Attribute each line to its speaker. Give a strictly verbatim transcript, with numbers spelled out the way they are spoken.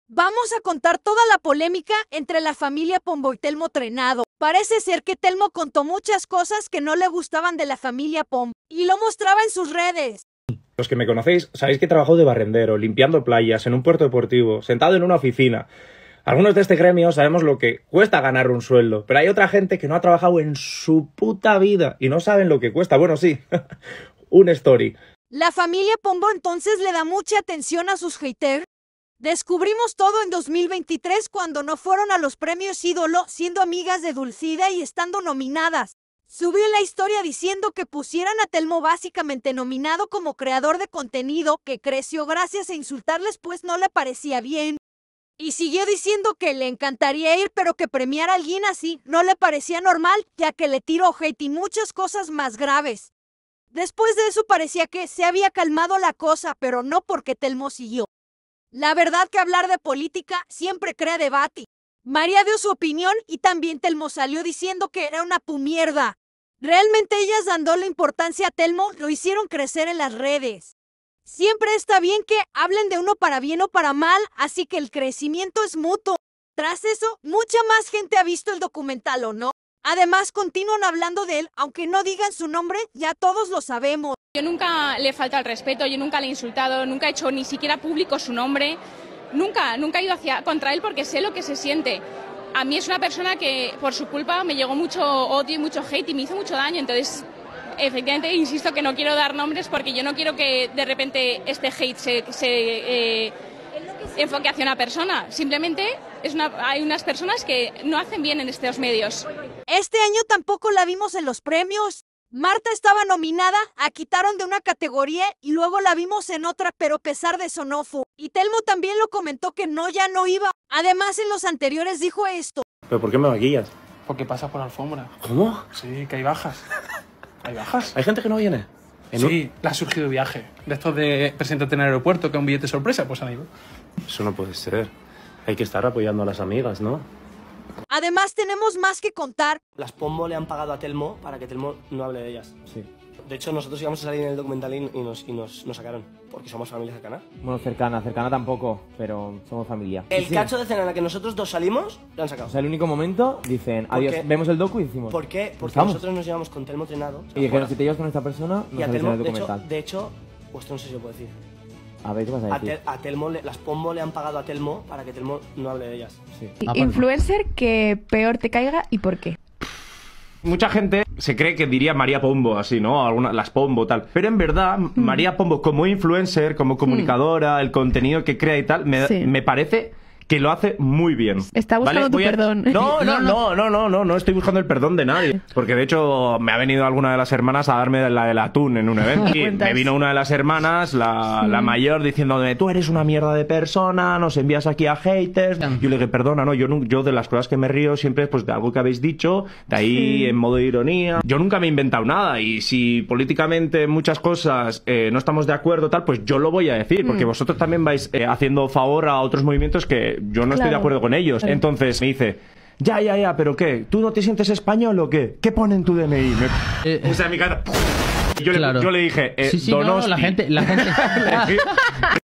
Speaker 1: Vamos a contar toda la polémica entre la familia Pombo y Telmo Trenado. Parece ser que Telmo contó muchas cosas que no le gustaban de la familia Pombo y lo mostraba en sus redes.
Speaker 2: Los que me conocéis sabéis que he trabajado de barrendero, limpiando playas, en un puerto deportivo, sentado en una oficina. Algunos de este gremio sabemos lo que cuesta ganar un sueldo, pero hay otra gente que no ha trabajado en su puta vida y no saben lo que cuesta. Bueno, sí, un story.
Speaker 1: La familia Pombo entonces le da mucha atención a sus haters. Descubrimos todo en dos mil veintitrés cuando no fueron a los premios Ídolo siendo amigas de Dulcida y estando nominadas. Subió la historia diciendo que pusieran a Telmo básicamente nominado como creador de contenido que creció gracias a insultarles pues no le parecía bien. Y siguió diciendo que le encantaría ir pero que premiar a alguien así no le parecía normal ya que le tiró hate y muchas cosas más graves. Después de eso parecía que se había calmado la cosa pero no porque Telmo siguió. La verdad que hablar de política siempre crea debate. María dio su opinión y también Telmo salió diciendo que era una pumierda. Realmente ellas dándole importancia a Telmo lo hicieron crecer en las redes. Siempre está bien que hablen de uno para bien o para mal, así que el crecimiento es mutuo. Tras eso, mucha más gente ha visto el documental o no. Además, continúan hablando de él, aunque no digan su nombre, ya todos lo sabemos.
Speaker 3: Yo nunca le falta el respeto, yo nunca le he insultado, nunca he hecho ni siquiera público su nombre. Nunca, nunca he ido hacia, contra él porque sé lo que se siente. A mí es una persona que por su culpa me llegó mucho odio y mucho hate y me hizo mucho daño. Entonces, efectivamente, insisto que no quiero dar nombres porque yo no quiero que de repente este hate se, se eh, enfoque hacia una persona. Simplemente es una, hay unas personas que no hacen bien en estos medios.
Speaker 1: Este año tampoco la vimos en los premios. Marta estaba nominada, la quitaron de una categoría y luego la vimos en otra, pero a pesar de eso no fue. Y Telmo también lo comentó que no, ya no iba. Además, en los anteriores dijo esto.
Speaker 2: ¿Pero por qué me maquillas?
Speaker 4: Porque pasas por la alfombra.
Speaker 2: ¿Cómo?
Speaker 4: Sí, que hay bajas. ¿Hay bajas?
Speaker 2: ¿Hay gente que no viene?
Speaker 4: Sí, un... le ha surgido viaje. De estos de preséntate en el aeropuerto, que es un billete sorpresa, pues han ido.
Speaker 2: Eso no puede ser. Hay que estar apoyando a las amigas, ¿no?
Speaker 1: Además, tenemos más que contar.
Speaker 5: Las Pombo le han pagado a Telmo para que Telmo no hable de ellas.
Speaker 2: Sí.
Speaker 5: De hecho, nosotros íbamos a salir en el documental y nos, y nos, nos sacaron, porque somos familia cercana.
Speaker 6: Bueno, cercana, cercana tampoco, pero somos familia.
Speaker 5: El
Speaker 6: sí.
Speaker 5: cacho de cena en la que nosotros dos salimos, lo han sacado.
Speaker 6: O sea, el único momento, dicen, adiós,
Speaker 5: qué?
Speaker 6: vemos el docu y decimos...
Speaker 5: ¿Por qué? Porque
Speaker 6: ¿Estamos?
Speaker 5: nosotros nos llevamos con Telmo Trenado.
Speaker 6: Y dijeron, si te llevas con esta persona, no
Speaker 5: y a
Speaker 6: sales
Speaker 5: Telmo,
Speaker 6: en el
Speaker 5: de hecho,
Speaker 6: documental.
Speaker 5: de hecho, pues esto no sé si lo puedo decir.
Speaker 6: A ver, ¿qué vas a
Speaker 5: A,
Speaker 6: decir?
Speaker 5: tel, a Telmo, le, las Pombo le han pagado a Telmo para que Telmo no hable de ellas.
Speaker 6: Sí.
Speaker 7: Influencer que peor te caiga y por qué.
Speaker 2: Mucha gente se cree que diría María Pombo así, ¿no? Alguna, las Pombo, tal. Pero en verdad, mm. María Pombo como influencer, como comunicadora, mm. el contenido que crea y tal, me, sí. me parece que lo hace muy bien.
Speaker 7: Está buscando
Speaker 2: ¿vale?
Speaker 7: tu
Speaker 2: Voy a...
Speaker 7: perdón.
Speaker 2: No, no, no, no, no, no, no estoy buscando el perdón de nadie. Porque de hecho me ha venido alguna de las hermanas a darme la del atún en un evento. Y me vino una de las hermanas, la, sí. la mayor, diciéndome, tú eres una mierda de persona, nos envías aquí a haters. Sí. Yo le dije, perdona, no, yo, yo de las cosas que me río siempre es pues, de algo que habéis dicho, de ahí sí. en modo de ironía. Yo nunca me he inventado nada y si políticamente muchas cosas eh, no estamos de acuerdo, tal, pues yo lo voy a decir. Porque mm. vosotros también vais eh, haciendo favor a otros movimientos que yo no claro. estoy de acuerdo con ellos. Entonces me dice, ya, ya, ya, pero ¿qué? ¿Tú no te sientes español o qué? ¿Qué pone en tu D N I? Me... Eh, o sea, mi cara... Yo, claro. le, yo le dije, eh,
Speaker 8: sí, sí,
Speaker 2: Donosti.
Speaker 8: No, la gente... La gente...